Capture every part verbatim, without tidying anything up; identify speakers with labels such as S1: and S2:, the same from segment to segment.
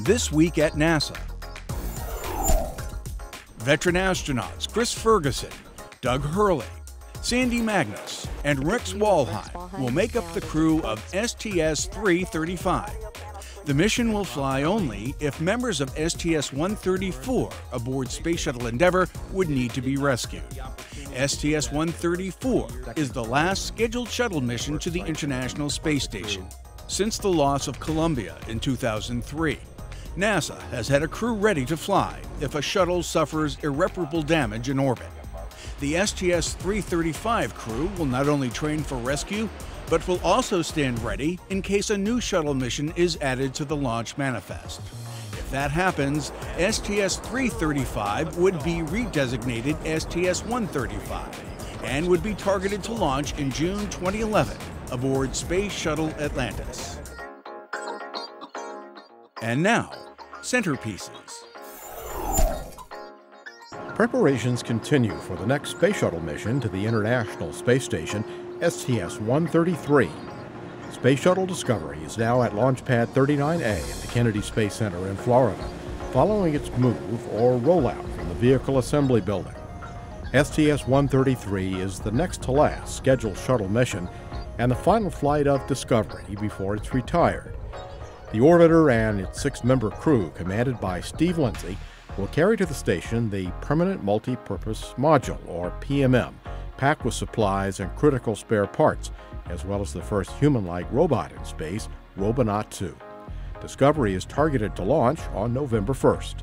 S1: This Week at NASA. Veteran astronauts Chris Ferguson, Doug Hurley, Sandy Magnus, and Rex Walheim will make up the crew of S T S three thirty-five. The mission will fly only if members of S T S one thirty-four aboard Space Shuttle Endeavour would need to be rescued. S T S one thirty-four is the last scheduled shuttle mission to the International Space Station since the loss of Columbia in two thousand three. NASA has had a crew ready to fly if a shuttle suffers irreparable damage in orbit. The S T S three thirty-five crew will not only train for rescue, but will also stand ready in case a new shuttle mission is added to the launch manifest. If that happens, S T S three thirty-five would be redesignated S T S one thirty-five and would be targeted to launch in June twenty eleven aboard Space Shuttle Atlantis. And now, centerpieces.
S2: Preparations continue for the next space shuttle mission to the International Space Station, S T S one thirty-three. Space Shuttle Discovery is now at Launch Pad thirty-nine A at the Kennedy Space Center in Florida, following its move or rollout from the Vehicle Assembly Building. S T S one thirty-three is the next to last scheduled shuttle mission and the final flight of Discovery before it's retired. The orbiter and its six-member crew, commanded by Steve Lindsay, will carry to the station the Permanent Multi-Purpose Module, or P M M, packed with supplies and critical spare parts, as well as the first human-like robot in space, Robonaut two. Discovery is targeted to launch on November first.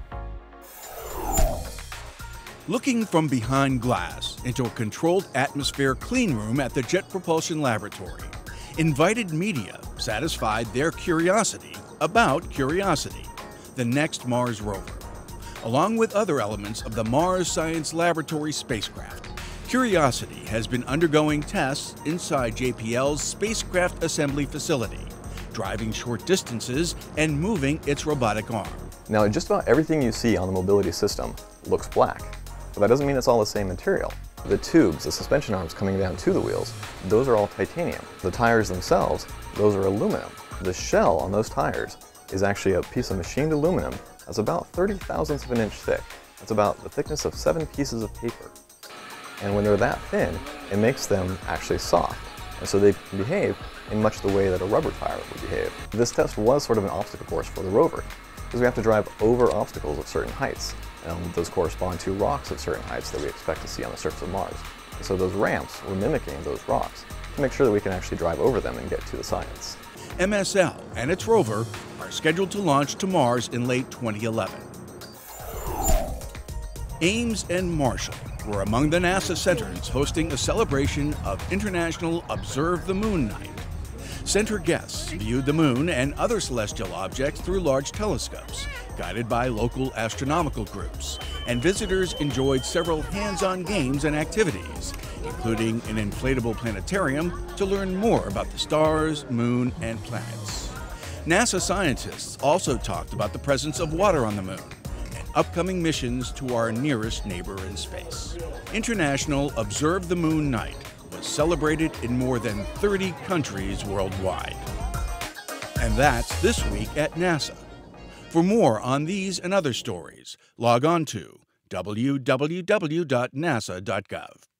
S1: Looking from behind glass into a controlled atmosphere clean room at the Jet Propulsion Laboratory, invited media satisfied their curiosity about Curiosity, the next Mars rover. Along with other elements of the Mars Science Laboratory spacecraft, Curiosity has been undergoing tests inside J P L's spacecraft assembly facility, driving short distances and moving its robotic arm.
S3: Now, just about everything you see on the mobility system looks black, but that doesn't mean it's all the same material. The tubes, the suspension arms coming down to the wheels, those are all titanium. The tires themselves, those are aluminum. The shell on those tires is actually a piece of machined aluminum that's about thirty thousandths of an inch thick. That's about the thickness of seven pieces of paper. And when they're that thin, it makes them actually soft. And so they behave in much the way that a rubber tire would behave. This test was sort of an obstacle course for the rover, because we have to drive over obstacles of certain heights. And those correspond to rocks at certain heights that we expect to see on the surface of Mars. And so those ramps were mimicking those rocks to make sure that we can actually drive over them and get to the science.
S1: M S L and its rover are scheduled to launch to Mars in late twenty eleven. Ames and Marshall were among the NASA centers hosting a celebration of International Observe the Moon Night. Center guests viewed the moon and other celestial objects through large telescopes, guided by local astronomical groups, and visitors enjoyed several hands-on games and activities, including an inflatable planetarium to learn more about the stars, moon, and planets. NASA scientists also talked about the presence of water on the moon and upcoming missions to our nearest neighbor in space. International Observe the Moon Night was celebrated in more than thirty countries worldwide. And that's This Week at NASA. For more on these and other stories, log on to w w w dot nasa dot gov.